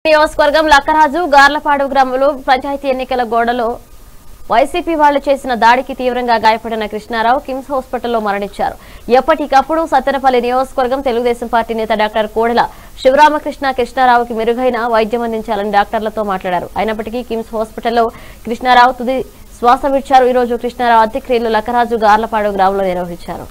నియోజకవర్గం లక్కరాజు గార్లపాడు గ్రామంలో పంచాయతీ ఎన్నికల గోడలో వైసీపీ వాళ్లు చేసిన దాడికి తీవ్రంగా గాయపడిన కృష్ణారావు కిమ్స్ హాస్పిటల్లో మరణించారు. ఎప్పటికప్పుడు సత్తెనపల్లి నియోజకవర్గం తెలుగుదేశం పార్టీ నేత డాక్టర్ కోడెల కృష్ణారావుకి మెరుగైన వైద్యం అందించాలని డాక్టర్లతో మాట్లాడారు. అయినప్పటికీ కిమ్స్ హాస్పిటల్లో కృష్ణారావు తుది శ్వాస విడిచారు. ఈ రోజు కృష్ణారావు అంత్యక్రియలు లక్కరాజు గార్లపాడు గ్రామంలో నిర్వహించారు.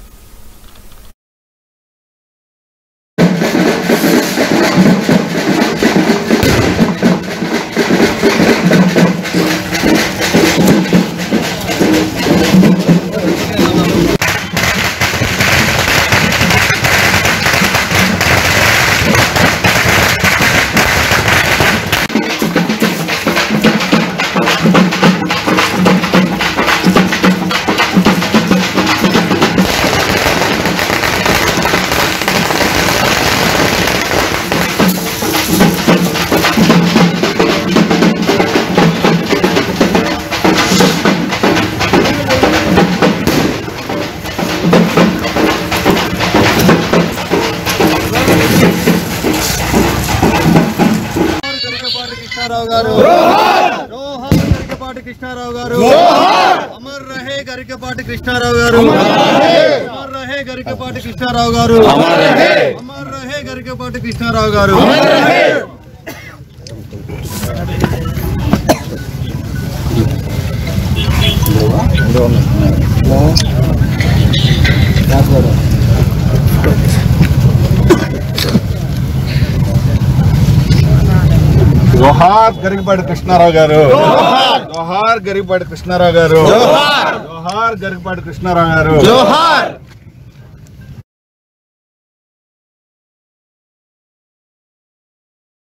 कृष्णाराव गारू अमर रहे गरिकेपाटी कृष्णाराव गारू अमर रहे गरिकेपाटी कृष्णाराव गारू अमर रहे गरिकेपाटी कृष्णाराव गारू जोहार गरिकेपाटी कृष्णाराव गारू जोहार गरिकेपाटी कृष्णाराव गारू जोहार गरिकेपाटी कृष्णाराव गारू जोहार।